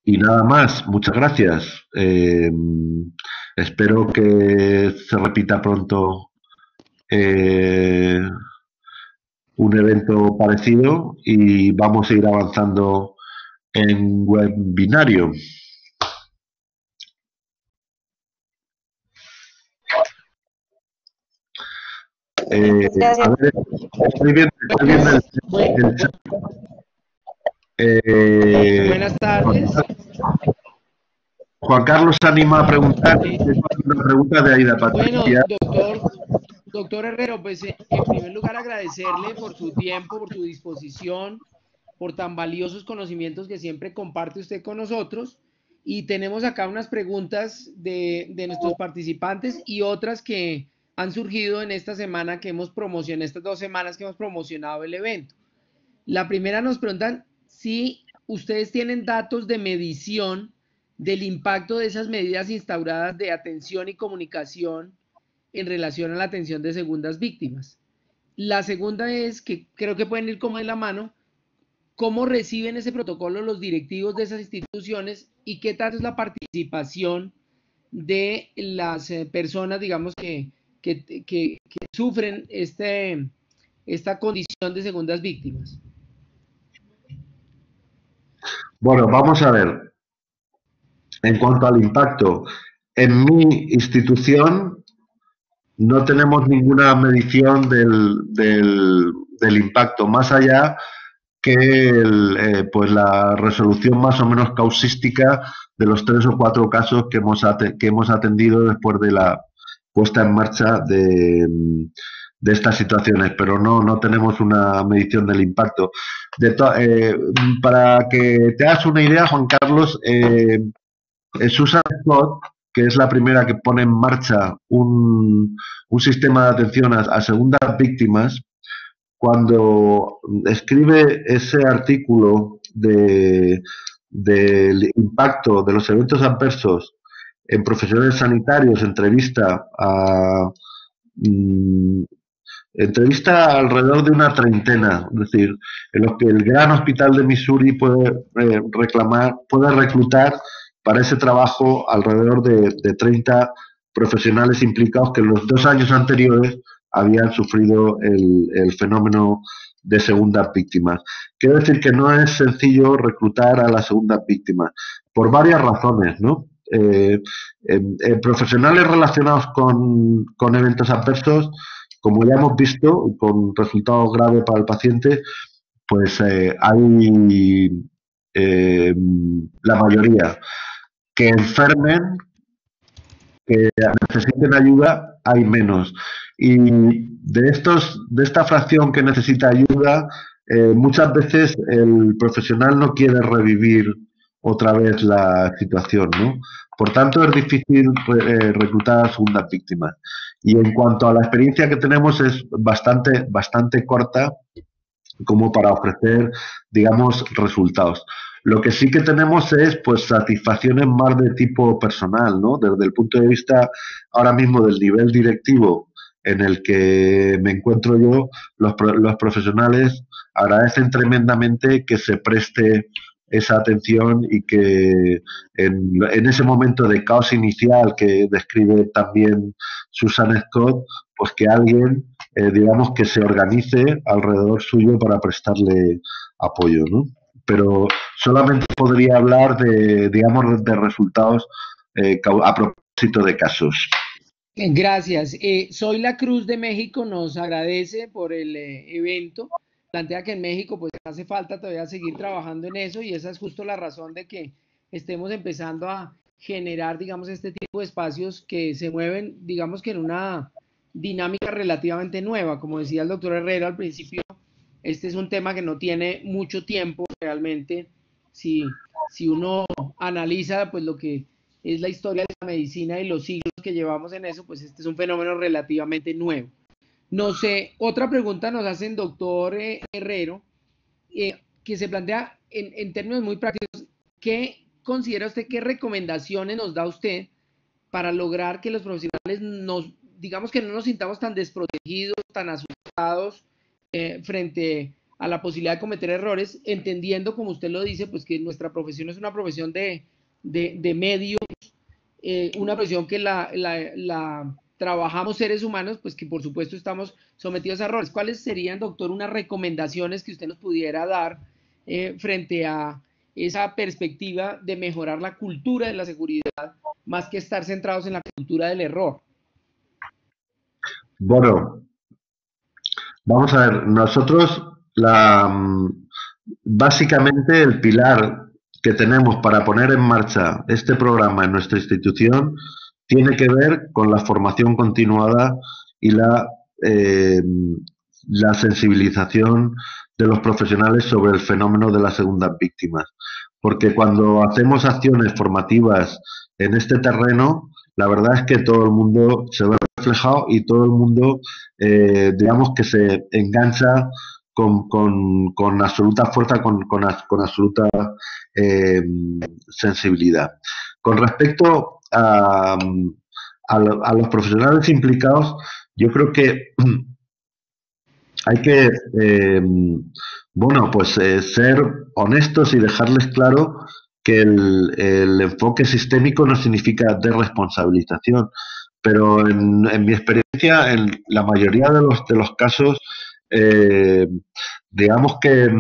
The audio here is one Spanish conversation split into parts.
Y nada más, muchas gracias. Espero que se repita pronto eh, un evento parecido y vamos a ir avanzando en webinario. A Gracias. ver, estoy viendo el chat. Eh, Buenas Juan, tardes. Juan Carlos se anima a preguntar. Eh, Tengo una pregunta de Aida bueno, Patricia. doctor Herrero, pues en primer lugar agradecerle por su tiempo, por su disposición, por tan valiosos conocimientos que siempre comparte usted con nosotros. Y tenemos acá unas preguntas de nuestros participantes y otras que han surgido en esta semana que hemos promocionado, estas 2 semanas que hemos promocionado el evento. La primera nos preguntan si ustedes tienen datos de medición del impacto de esas medidas instauradas de atención y comunicación en relación a la atención de segundas víctimas. La segunda es que creo que pueden ir como de la mano, cómo reciben ese protocolo los directivos de esas instituciones y qué tal es la participación de las personas, digamos, que sufren esta condición de segundas víctimas. Bueno, vamos a ver. En cuanto al impacto, en mi institución no tenemos ninguna medición del impacto, más allá que pues la resolución más o menos causística de los 3 o 4 casos que hemos atendido después de la puesta en marcha de estas situaciones, pero no tenemos una medición del impacto. Para que te hagas una idea, Juan Carlos, Susan Scott, que es la primera que pone en marcha un sistema de atención a segundas víctimas, cuando escribe ese artículo del impacto de los eventos adversos en profesionales sanitarios, mm, entrevista alrededor de una treintena, es decir, en los que el Gran Hospital de Missouri puede reclutar para ese trabajo alrededor de 30 profesionales implicados que en los 2 años anteriores habían sufrido el fenómeno de segundas víctimas. Quiero decir que no es sencillo reclutar a las segundas víctimas, por varias razones, ¿no? Profesionales relacionados con eventos adversos, como ya hemos visto, con resultados graves para el paciente, pues hay la mayoría que enfermen, que necesiten ayuda, hay menos. Y de esta fracción que necesita ayuda, muchas veces el profesional no quiere revivir otra vez la situación, ¿no? Por tanto, es difícil reclutar a segundas víctimas. Y en cuanto a la experiencia que tenemos, es bastante corta como para ofrecer, digamos, resultados. Lo que sí que tenemos es, pues, satisfacciones más de tipo personal, ¿no? Desde el punto de vista ahora mismo del nivel directivo en el que me encuentro yo, los profesionales agradecen tremendamente que se preste esa atención y que en ese momento de caos inicial que describe también Susan Scott, pues que alguien digamos, que se organice alrededor suyo para prestarle apoyo, ¿no? Pero solamente podría hablar digamos, de resultados a propósito de casos. Gracias. Soy la Cruz de México, nos agradece por el evento. Plantea que en México pues hace falta todavía seguir trabajando en eso y esa es justo la razón de que estemos empezando a generar, digamos, este tipo de espacios que se mueven, digamos que en una dinámica relativamente nueva. Como decía el doctor Herrero al principio, este es un tema que no tiene mucho tiempo realmente. Si uno analiza pues lo que es la historia de la medicina y los siglos que llevamos en eso, pues este es un fenómeno relativamente nuevo. No sé, otra pregunta nos hacen doctor Herrero, que se plantea en términos muy prácticos, ¿qué considera usted, qué recomendaciones nos da usted para lograr que los profesionales digamos que no nos sintamos tan desprotegidos, tan asustados frente a la posibilidad de cometer errores, entendiendo, como usted lo dice, pues que nuestra profesión es una profesión de medios, una profesión que la trabajamos seres humanos, pues que por supuesto estamos sometidos a errores. ¿Cuáles serían, doctor, unas recomendaciones que usted nos pudiera dar frente a esa perspectiva de mejorar la cultura de la seguridad, más que estar centrados en la cultura del error? Bueno, vamos a ver, nosotros básicamente el pilar que tenemos para poner en marcha este programa en nuestra institución tiene que ver con la formación continuada y la sensibilización de los profesionales sobre el fenómeno de las segundas víctimas. Porque cuando hacemos acciones formativas en este terreno, la verdad es que todo el mundo se ve reflejado y todo el mundo, digamos que se engancha con absoluta fuerza, con absoluta sensibilidad. Con respecto a los profesionales implicados, yo creo que hay que, bueno, pues ser honestos y dejarles claro que el enfoque sistémico no significa desresponsabilización, pero en mi experiencia, en la mayoría de los casos, digamos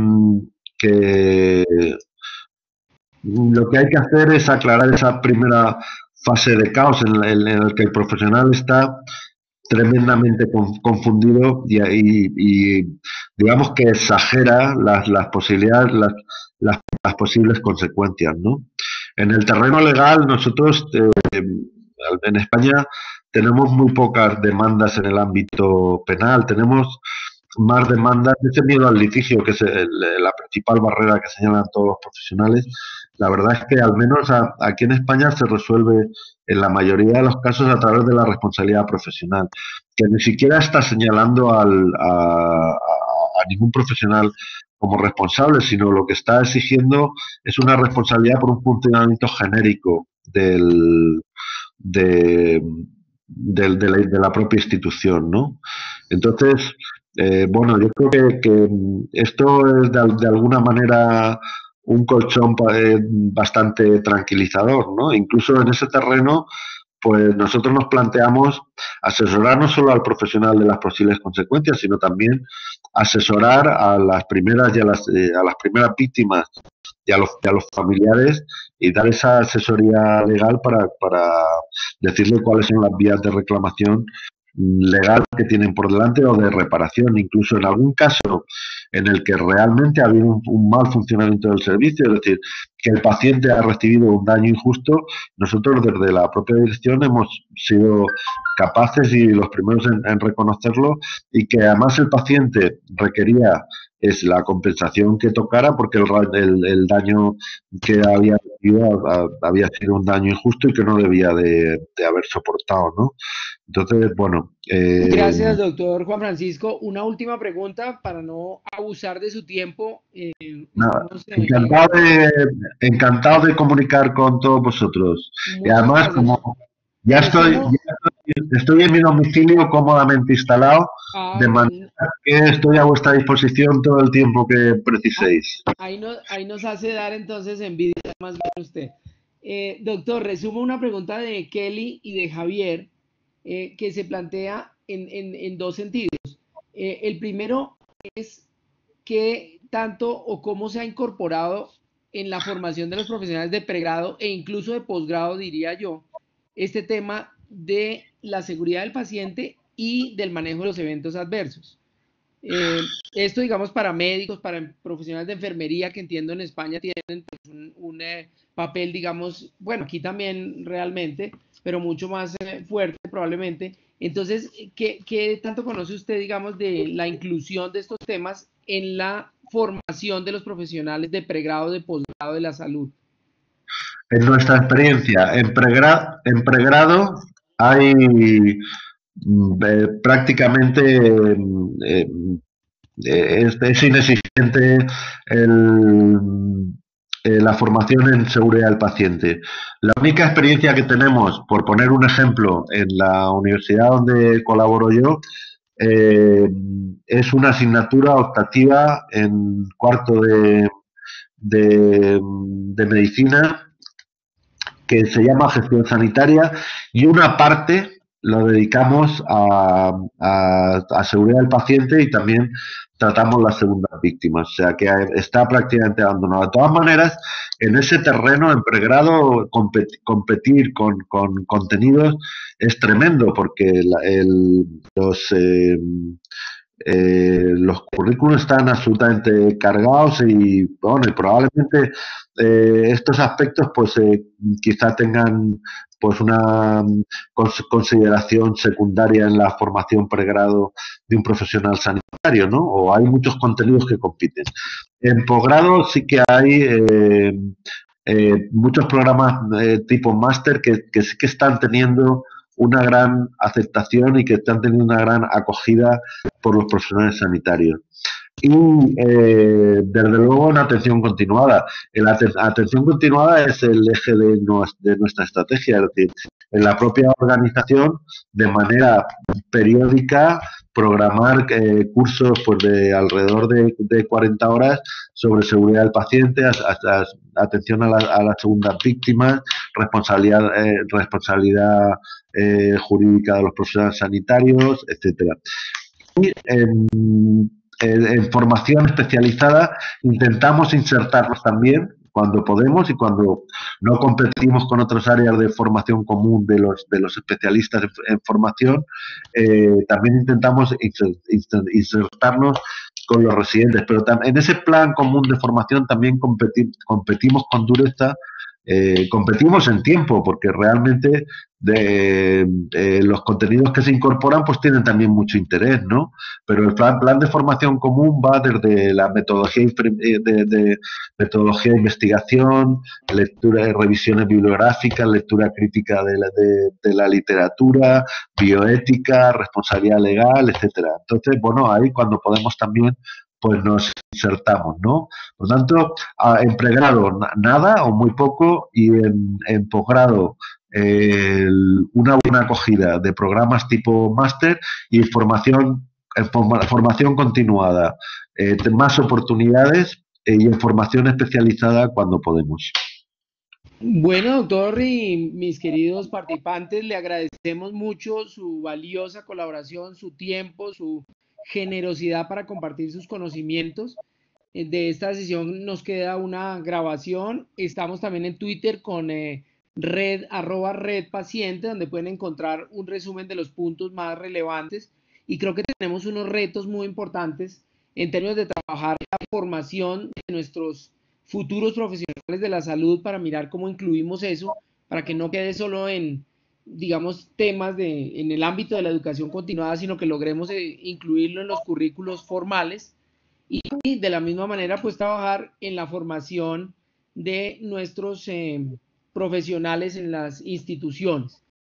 que lo que hay que hacer es aclarar esa primera fase de caos en el que el profesional está tremendamente confundido y digamos que exagera las posibilidades, las posibles consecuencias, ¿no? En el terreno legal, nosotros en España tenemos muy pocas demandas en el ámbito penal, tenemos más demandas, ese miedo al litigio, que es la principal barrera que señalan todos los profesionales. La verdad es que al menos aquí en España se resuelve en la mayoría de los casos a través de la responsabilidad profesional, que ni siquiera está señalando a ningún profesional como responsable, sino lo que está exigiendo es una responsabilidad por un funcionamiento genérico de la propia institución, ¿no? Entonces, bueno, yo creo que esto es de alguna manera un colchón bastante tranquilizador, ¿no? Incluso en ese terreno, pues nosotros nos planteamos asesorar no solo al profesional de las posibles consecuencias, sino también asesorar a las primeras y a las primeras víctimas y a los familiares y dar esa asesoría legal para decirle cuáles son las vías de reclamación legal que tienen por delante o de reparación, incluso en algún caso en el que realmente ha habido un mal funcionamiento del servicio, es decir, que el paciente ha recibido un daño injusto, nosotros desde la propia dirección hemos sido capaces y los primeros en reconocerlo y que además el paciente requería es la compensación que tocara porque el daño que había recibido había sido un daño injusto y que no debía de haber soportado, ¿no? Entonces, bueno. Gracias, doctor Juan Francisco. Una última pregunta para no abusar de su tiempo. Nada, encantado de comunicar con todos vosotros. Y además, gracias. como ya estoy en mi domicilio cómodamente instalado, de manera que estoy a vuestra disposición todo el tiempo que preciséis. Ahí nos hace dar entonces envidia más bien usted. Doctor, resumo una pregunta de Kelly y de Javier que se plantea en dos sentidos. El primero es qué tanto o cómo se ha incorporado en la formación de los profesionales de pregrado e incluso de posgrado, diría yo, este tema de la seguridad del paciente y del manejo de los eventos adversos. Esto, digamos, para médicos, para profesionales de enfermería que entiendo en España tienen pues, un papel, digamos, bueno, aquí también realmente, pero mucho más fuerte probablemente. Entonces, ¿qué tanto conoce usted, digamos, de la inclusión de estos temas en la formación de los profesionales de pregrado, de posgrado de la salud? En nuestra experiencia, en pregrado hay prácticamente es inexistente la formación en seguridad del paciente. La única experiencia que tenemos, por poner un ejemplo, en la universidad donde colaboro yo, es una asignatura optativa en cuarto de medicina que se llama gestión sanitaria y una parte lo dedicamos a seguridad del paciente y también tratamos las segundas víctimas, o sea que está prácticamente abandonado. De todas maneras, en ese terreno, en pregrado, competir con contenidos es tremendo porque los currículos están absolutamente cargados y, bueno, y probablemente estos aspectos pues quizá tengan pues una consideración secundaria en la formación pregrado de un profesional sanitario, ¿no? O hay muchos contenidos que compiten. En posgrado sí que hay muchos programas tipo máster que sí que están teniendo una gran aceptación y que están teniendo una gran acogida por los profesionales sanitarios. Y desde luego en atención continuada. La atención continuada es el eje de nuestra estrategia, es decir, en la propia organización, de manera periódica, programar cursos pues, de alrededor de 40 horas sobre seguridad del paciente, hasta atención a las segundas víctimas, responsabilidad jurídica de los profesionales sanitarios, etcétera. Y en formación especializada intentamos insertarnos también cuando podemos y cuando no competimos con otras áreas de formación común de los especialistas en formación, también intentamos insertarnos con los residentes. Pero en ese plan común de formación también competimos con dureza, competimos en tiempo, porque realmente los contenidos que se incorporan pues tienen también mucho interés, ¿no? Pero el plan de formación común va desde la metodología metodología de investigación, lectura de revisiones bibliográficas, lectura crítica de la literatura, bioética, responsabilidad legal, etcétera. Entonces, bueno, ahí cuando podemos también pues nos insertamos, ¿no? Por lo tanto, en pregrado nada o muy poco y en posgrado una buena acogida de programas tipo máster y formación continuada, más oportunidades y en formación especializada cuando podemos. Bueno, doctor y mis queridos participantes, le agradecemos mucho su valiosa colaboración, su tiempo, su generosidad para compartir sus conocimientos. De esta sesión nos queda una grabación. Estamos también en Twitter con @red paciente, donde pueden encontrar un resumen de los puntos más relevantes. Y creo que tenemos unos retos muy importantes en términos de trabajar la formación de nuestros futuros profesionales de la salud para mirar cómo incluimos eso, para que no quede solo en, digamos, temas en el ámbito de la educación continuada, sino que logremos incluirlo en los currículos formales y de la misma manera pues trabajar en la formación de nuestros profesionales en las instituciones.